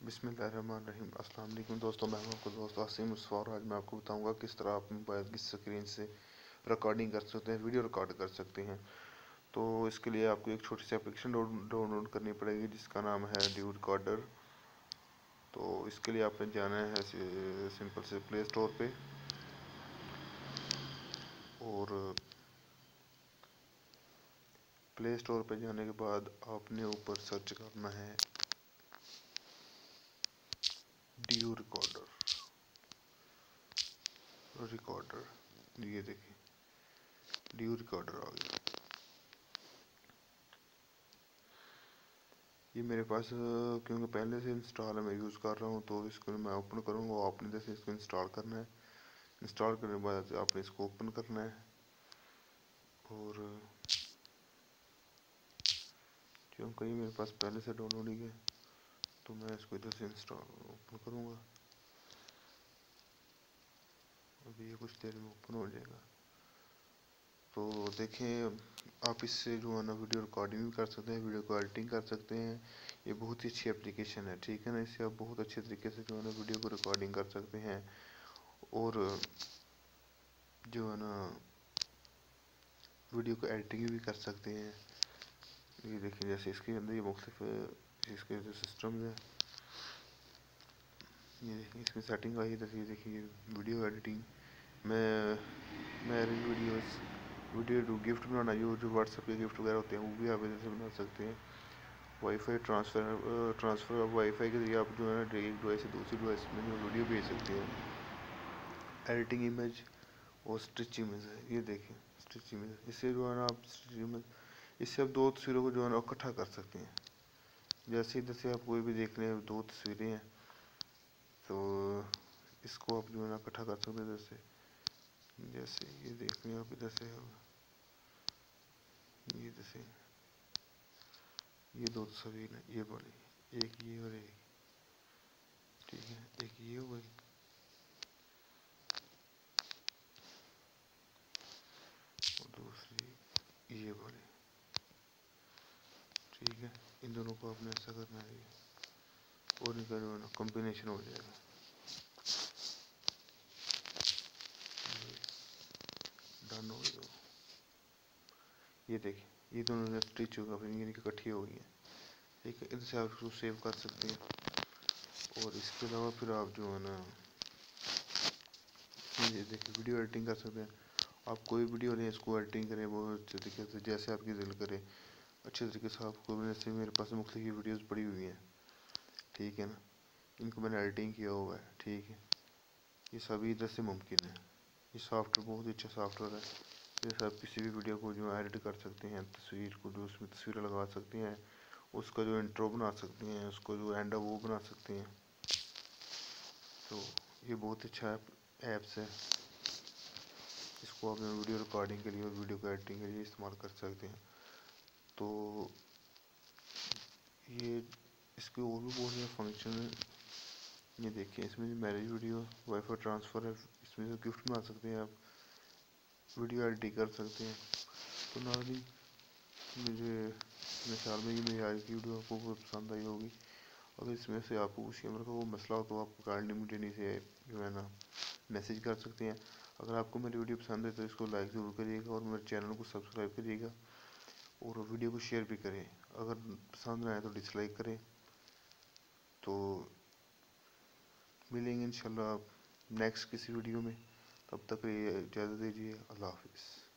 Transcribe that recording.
बिस्मिल्लाहिर्रहमानिर्रहीम। अस्सलाम वालेकुम दोस्तों, मैं हूं आपका दोस्त आसिम मुसफ़र। आज मैं आपको बताऊंगा किस तरह आप मोबाइल की स्क्रीन से रिकॉर्डिंग कर सकते हैं, वीडियो रिकॉर्ड कर सकते हैं। तो इसके लिए आपको एक छोटी सी एप्लीकेशन डाउनलोड करनी पड़ेगी जिसका नाम है ड्यू रिकॉर्डर। तो इसके लिए आपने जाना है सिंपल से प्ले स्टोर पे और प्ले स्टोर पे जाने के बाद आपने ऊपर सर्च करना है ड्यू रिकॉर्डर। ये देखिए ड्यू रिकॉर्डर आ गया। ये मेरे पास क्योंकि पहले से इंस्टॉल है, मैं यूज़ कर रहा हूँ, तो इसको मैं ओपन करूँगा। आपने जैसे इसको इंस्टॉल करना है, इंस्टॉल करने के बाद आपने इसको ओपन करना है और क्योंकि ये मेरे पास पहले से डाउनलोड ही है तो मैं इसको इधर से इंस्टॉल ओपन करूँगा। अभी ये कुछ देर में ओपन हो जाएगा। तो देखें, आप इससे जो है ना वीडियो रिकॉर्डिंग भी कर सकते हैं, वीडियो को एडिटिंग कर सकते हैं। ये बहुत ही अच्छी एप्लीकेशन है, ठीक है ना। इससे आप बहुत अच्छे तरीके से जो है ना वीडियो को रिकॉर्डिंग कर सकते हैं और जो है ना वीडियो को एडिटिंग भी कर सकते हैं। ये देखिए, जैसे इसके अंदर ये मुख्तलिफ इसके जो सिस्टम है, ये देखिए इसमें सेटिंग आई है। जैसे ये देखिए वीडियो एडिटिंग, मैं मैरिज वीडियो गिफ्ट बनाना, जो व्हाट्सएप के गिफ्ट वगैरह होते हैं वो भी आप इधर से बना सकते हैं। वाईफाई ट्रांसफ़र वाईफाई के जरिए आप जो है ना एक डिवाइस से दूसरी डिवाइस में जो वीडियो भेज सकते हैं। एडिटिंग इमेज और स्टिच इमेज है, ये देखिए स्टिच इमेज। इससे जो है ना आप स्टिच इमेज, इससे आप दो तस्वीरों को जो है ना इकट्ठा कर सकते हैं। जैसे आप कोई भी देख रहे हैं, दो तस्वीरें हैं तो इसको आप जो है ना इकट्ठा कर सकते हैं। जैसे ये देख रहे हैं आप, इधर से ये जैसे ये दो तस्वीर है, ये वाली, एक ये और एक, ठीक है, एक ये हो गई और दूसरी ये वाली, ठीक है। इन दोनों को आपने ऐसा करना है और इनका जो है ना कॉम्बिनेशन हो जाएगा। डन हो गया। ये देखिए ये दोनों स्टिच होगा, फिर इनकी इकट्ठी हो गई है, ठीक है। इनसे आप उसको सेव कर सकते हैं और इसके अलावा फिर आप जो है ना ये देखिए वीडियो एडिटिंग कर सकते हैं। आप कोई वीडियो लें, इसको एडिटिंग करें बहुत अच्छे तरीके से, जैसे आपकी दिल करे अच्छे तरीके से आपको। जैसे मेरे पास मुख्तलिफ वीडियोस पड़ी हुई हैं, ठीक है ना, इनको मैंने एडिटिंग किया हुआ है, ठीक है। ये सभी इधर से मुमकिन है। ये सॉफ्टवेयर बहुत ही अच्छा सॉफ्टवेयर है। जैसे आप किसी भी वीडियो को जो एडिट कर सकते हैं, तस्वीर को जो उसमें तस्वीरें लगा सकते हैं, उसका जो इंट्रो बना सकते हैं, उसको जो एंड है वो बना सकते हैं। तो ये बहुत अच्छा ऐप्स है, इसको आप वीडियो रिकॉर्डिंग के लिए और वीडियो को एडिटिंग के लिए इस्तेमाल कर सकते हैं। तो ये इसके और भी बहुत सारे फंक्शन हैं। ये देखिए इसमें मैरिज वीडियो, वाईफाई ट्रांसफ़र है, इसमें से गिफ्ट बना सकते हैं, आप वीडियो एडिटिंग कर सकते हैं। तो नॉर्मली मुझे मेरे ख्याल में ये मेरी आज की वीडियो आपको बहुत पसंद आई होगी। अगर इसमें से आपको किसी अमर का वो मसला हो तो आप काइंडली मुझे नीचे जो है ना मैसेज कर सकते हैं। अगर आपको मेरी वीडियो पसंद है तो इसको लाइक ज़रूर करिएगा और मेरे चैनल को सब्सक्राइब करिएगा और वीडियो को शेयर भी करें। अगर पसंद ना आए तो डिसलाइक करें। तो मिलेंगे इंशाल्लाह नेक्स्ट किसी वीडियो में, तब तक इजाज़त दीजिए। अल्लाह हाफिज़।